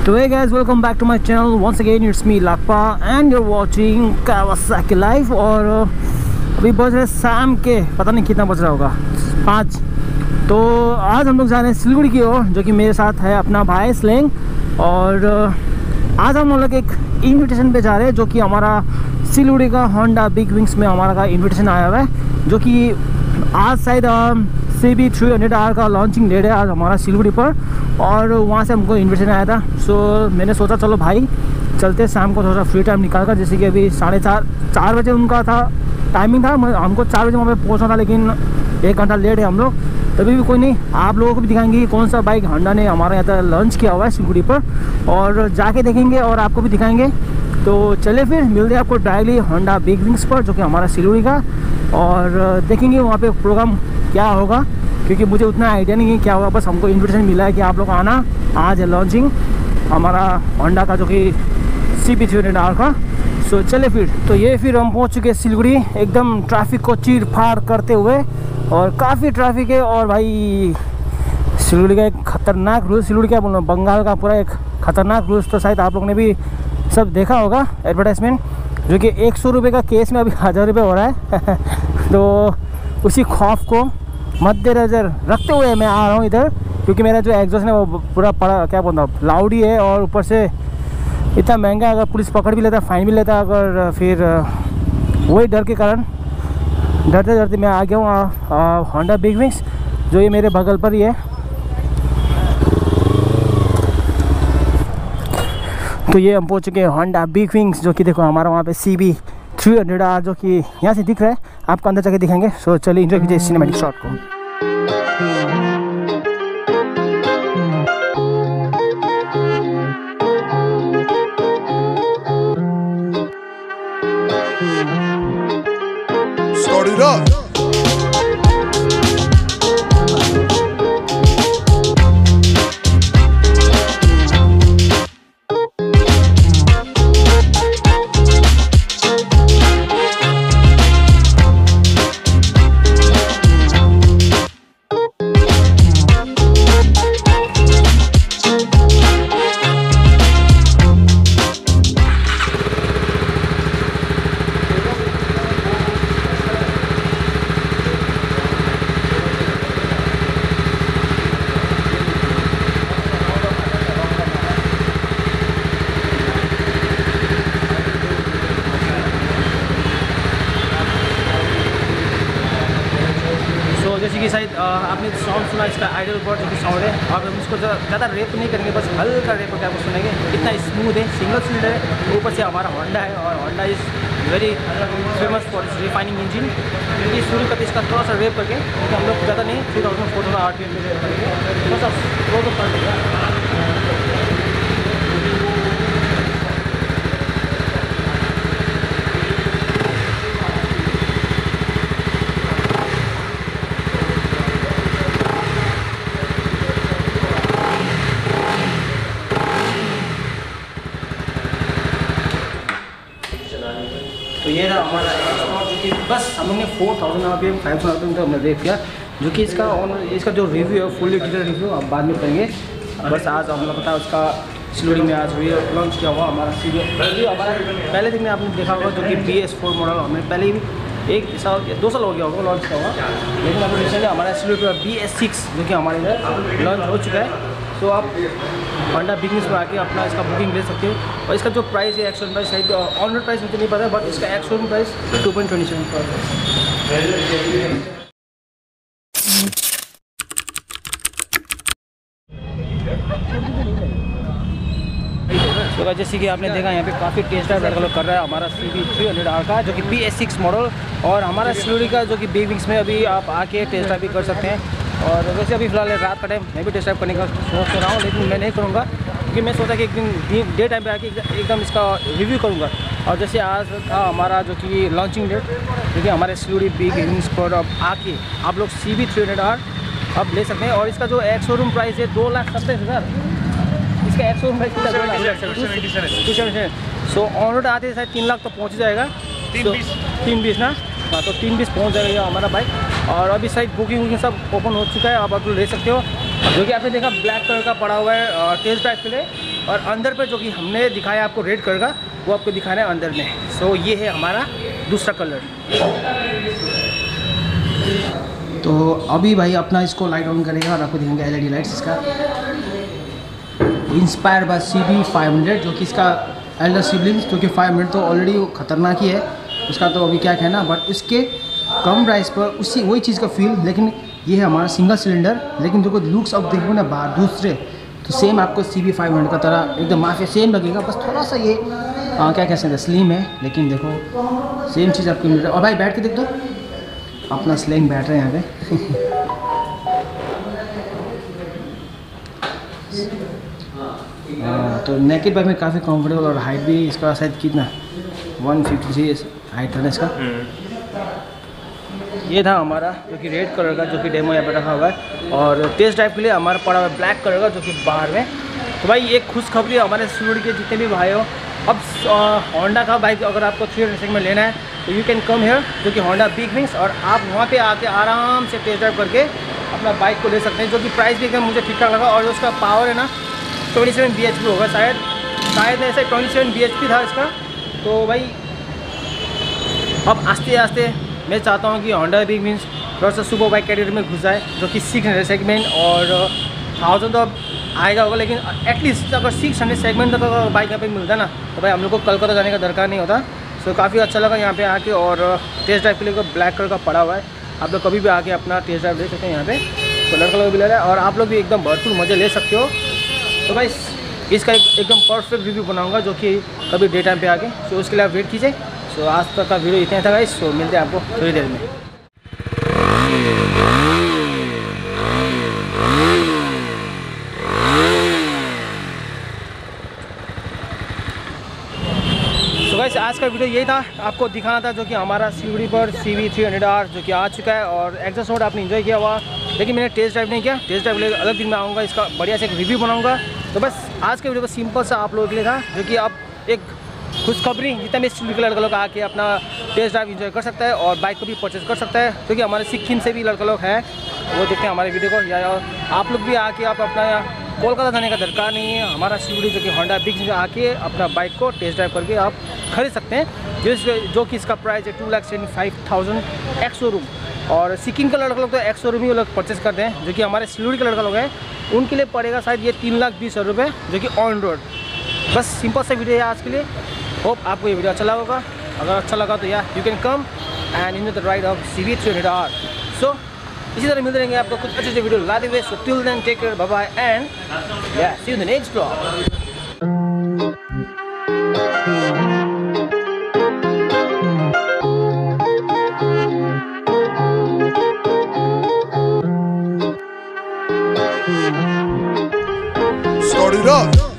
So hey guys, welcome back to my channel. Once again it's me Lakpa and you're watching Kawasaki Life। और अभी बज रहे शाम के पता नहीं कितना बज रहा होगा 5। तो आज हम लोग जा रहे हैं सिलगुड़ी की ओर, जो कि मेरे साथ है अपना भाई स्लेंग। और आज हम लोग एक इन्विटेशन पे जा रहे हैं, जो कि हमारा सिलगुड़ी का होंडा बिग विंग्स में हमारा का इन्विटेशन आया हुआ है, जो कि आज शायद CB 300R का लॉन्चिंग डेट है आज हमारा सिलगुड़ी पर। और वहाँ से हमको इन्विटेशन आया था। सो मैंने सोचा चलो भाई चलते शाम को थोड़ा फ्री टाइम निकाल कर, जैसे कि अभी 4:30 बजे उनका था टाइमिंग था, हमको 4 बजे वहाँ पे पहुँचना था, लेकिन 1 घंटा लेट है हम लोग। तभी भी कोई नहीं, आप लोगों को भी दिखाएंगे कि कौन सा बाइक होंडा ने हमारे यहाँ तक लॉन्च किया हुआ है सिलगुड़ी पर, और जाके देखेंगे और आपको भी दिखाएंगे। तो चले फिर मिलते हैं आपको डायरेक्टली होंडा बिग विंग्स पर, जो कि हमारा सिलगुड़ी का, और देखेंगे वहाँ पे प्रोग्राम क्या होगा, क्योंकि मुझे उतना आइडिया नहीं है क्या होगा। बस हमको इन्विटेशन मिला है कि आप लोग आना, आज है लॉन्चिंग हमारा होंडा का, जो कि CB 300R का। सो चले फिर हम पहुँच चुके सिलगुड़ी, एकदम ट्रैफिक को चीर फाड़ करते हुए, और काफ़ी ट्रैफिक है। और भाई सिलगुड़ी का एक खतरनाक रूल्स, सिलगुड़ी क्या बोलूँ, बंगाल का पूरा एक खतरनाक रूल्स, तो शायद आप लोगों ने भी सब देखा होगा एडवर्टाइजमेंट, जो कि 100 रुपये का केस में अभी 1000 रुपये हो रहा है। तो उसी खौफ को मद्देनजर रखते हुए मैं आ रहा हूँ इधर, क्योंकि मेरा जो एग्जॉस्ट है वो पूरा पड़ा क्या बोलता हूँ लाउड ही है, और ऊपर से इतना महंगा, अगर पुलिस पकड़ भी लेता फाइन भी लेता, अगर फिर वही डर के कारण डरते डरते मैं आ गया हूँ होंडा बिग विंग्स, जो ये मेरे बगल पर ही है। तो ये हम पहुँच चुके हैं होंडा बिग विंग्स, जो कि देखो हमारा वहाँ पे CB 300R, जो कि यहाँ से दिख रहा है, आपको अंदर जाके दिखाएंगे। सो चलिए एंजॉय कीजिए सिनेमैटिक शॉट को। Start it up. जैसे कि शायद आपने साउंड सुना, इसका आइडल बॉट जो कि साउंड है, और हम इसको ज़्यादा रेप नहीं करेंगे, बस हल्का रेप करके आपको सुनेंगे। इतना स्मूथ है, सिंगल सिलेंडर है, ऊपर से हमारा होंडा है, और Honda is very famous for its refining engine, क्योंकि शुरू करके इसका थोड़ा सा रेप करके, क्योंकि हम लोग ज़्यादा नहीं 3400 RPM में रेप करेंगे, थोड़ा सा स्लो तो कर देगा। तो ये रहा हमारा एक्सपोर्ट, जो कि बस हम लोग ने 4000 RPM 500 RPM तक हमने रेप किया, जो कि इसका जो रिव्यू है फुल्ली डिटेल रिव्यू आप बाद में करेंगे। बस आज हम लोग पता है उसका सिलगुड़ी में आज लॉन्च किया हुआ हमारा रिव्यू। हमारा पहले दिन में आपने देखा होगा, जो कि BS4 मॉडल हमने पहले ही 1 साल 2 साल हो गया होगा लॉन्च किया हुआ, लेकिन अभी रिसेंटली हमारा सिलगुड़ी का BS6, जो कि हमारे इधर लॉन्च हो चुका है। तो आप होंडा बिजनेस में आके अपना इसका बुकिंग ले सकते हो। और इसका जो प्राइस है एक्स प्राइस शायद ऑन रोड प्राइस मुझे नहीं पता, बट इसका एक्स प्राइस 2.27 पर है। तो जैसे कि आपने देखा यहाँ पे काफ़ी टेस्ट ड्राइव लड़का लोग कर रहा है हमारा CB 300R का, जो कि BS6 मॉडल, और हमारा सिलगुड़ी का जो कि बिग विंग्स में अभी आप आके टेस्ट ड्राइव भी कर सकते हैं। और वैसे अभी फिलहाल रात का टाइम मैं भी टेस्ट ड्राइव करने का सोच रहा हूँ, लेकिन मैं नहीं करूँगा, क्योंकि मैं सोचा कि एक दिन डे टाइम पे आके एकदम इसका रिव्यू करूँगा। और जैसे आज था हमारा जो कि लॉन्चिंग डेट, जो कि हमारे सिलगुड़ी बिग विंग्स पर अब आके आप लोग CB 300R अब ले सकते हैं। और इसका जो एक्स शोरूम प्राइस है 2,27,000, इसका एक्स शोरूम प्राइस कितना 2,97,000। सो ऑन रोड आते शायद 3 लाख तो पहुँच जाएगा, 320 ना। हाँ, तो 320 पहुँच जाएगा हमारा बाइक। और अभी साइड बुकिंग सब ओपन हो चुका है, आप लोग ले सकते हो। जो कि आपने देखा ब्लैक कलर का पड़ा हुआ है टेस्ट ड्राइव के लिए, और अंदर पे जो कि हमने दिखाया आपको रेड कलर का, वो आपको दिखाना है अंदर में। सो ये है हमारा दूसरा कलर। तो अभी भाई अपना इसको लाइट ऑन करेगा और आपको दिखाएंगे LED लाइट्स इसका इंस्पायर बाय CB500, जो कि इसका एल्डर सिबलिंग्स, जो कि 500 तो ऑलरेडी खतरनाक ही है उसका, तो अभी क्या कहना, बट इसके कम प्राइस पर उसी वही चीज़ का फील। लेकिन ये है हमारा सिंगल सिलेंडर, लेकिन जो लुक्स अब देखो ना बाहर दूसरे, तो सेम आपको CB500 का तरह एकदम माफिया सेम लगेगा, बस थोड़ा सा ये क्या कह सकते हैं स्लिम है, लेकिन देखो सेम चीज़ आपको मिल रहा है। और भाई बैठ के देख दो, अपना स्लैंग बैठ रहे हैं यहाँ पे। तो नेकेड बाइक में काफ़ी कंफर्टेबल, और हाइट भी इसका शायद कितना 153 हाइट था ना इसका। ये था हमारा जो कि रेड कलर का, जो कि डेमो यहाँ पे रखा हुआ है, और टेस्ट ड्राइव के लिए हमारा पड़ा हुआ है ब्लैक कलर का, जो कि बाहर में। तो भाई एक खुशखबरी हमारे सिलगुड़ी के जितने भी भाई हो, अब होंडा का बाइक अगर आपको 300 सेगमेंट लेना है तो यू कैन कम हेयर, जो कि होंडा बिग विंग्स, और आप वहाँ पे आके आराम से टेस्ट ड्राइव करके अपना बाइक को ले सकते हैं, जो कि प्राइस भी एकदम मुझे ठीक ठाक लगा। और उसका पावर है ना 27 bhp होगा शायद ऐसे 27 bhp था इसका। तो भाई अब आस्ते आस्ते मैं चाहता हूँ कि होंडा बिग विंग्स थोड़ा सा सुपर बाइक कैटेगरी में घुस जाए, जो कि 600 सेगमेंट और 1000 तो अब आएगा होगा, लेकिन एटलीस्ट अगर 600 सेगमेंट तक अगर बाइक यहाँ पे मिलता है ना, तो भाई हम लोग को कलकत्ता जाने का दरकार नहीं होता। सो काफ़ी अच्छा लगा यहाँ पे आके, और टेस्ट ड्राइव के लिए ब्लैक कलर का पड़ा हुआ है, आप लोग कभी भी आके अपना टेस्ट ड्राइव ले सकते हैं यहाँ पे। कलर कलर भी ले रहा है, और आप लोग भी एकदम भरपूर मज़े ले सकते हो। तो भाई इसका एकदम परफेक्ट रिव्यू बनाऊँगा, जो कि कभी डे टाइम पे आके, सो उसके लिए आप वेट कीजिए। सो आज तक का वीडियो इतना था गाइस, सो मिलते हैं आपको थोड़ी देर में। तो गाइस आज का वीडियो यही था, आपको दिखाना था जो कि हमारा सिलगुड़ी पर CB300R जो कि आ चुका है, और एग्जॉस्ट मोड आपने एंजॉय किया हुआ, लेकिन मैंने टेस्ट ड्राइव नहीं किया। टेस्ट ड्राइव लेकर अलग दिन में आऊँगा, इसका बढ़िया से एक रिव्यू बनाऊँगा। तो बस आज के वीडियो को सिंपल सा आप लोगों के लिए था, जो कि आप एक खुशखबरी जितना भी सिलगुड़ी के लड़का लोग आके अपना टेस्ट ड्राइव एंजॉय कर सकता है, और बाइक को भी परचेज कर सकता है, क्योंकि हमारे सिक्किम से भी लड़का लोग हैं, वो देखते हैं हमारे वीडियो को। या आप लोग भी आके आप अपना कोलकाता जाने का दरकार नहीं है, हमारा सिलगुड़ी जो कि होंडा बिग में आके अपना बाइक को टेस्ट ड्राइव करके आप खरीद सकते हैं, जो कि इसका प्राइस है 2,75,000 एक्स शोरूम। और सिक्किम का लड़का लोग तो एक्स शोरूम ही वो लोग परचेस करते हैं, जो कि हमारे सिलगुड़ी के लड़का लोग हैं उनके लिए पड़ेगा शायद ये 3,20,000 रुपये, जो कि ऑन रोड। बस सिंपल सा वीडियो है आज के लिए। होप आपको ये वीडियो अच्छा लगा होगा। अगर अच्छा लगा तो yeah you can come and enjoy the ride of CB300R। So इसी तरह मिलते रहेंगे आपको कुछ अच्छे अच्छे वीडियो लाते हुए। So till then take care, bye bye, and yeah see you in the next vlog. Start it up.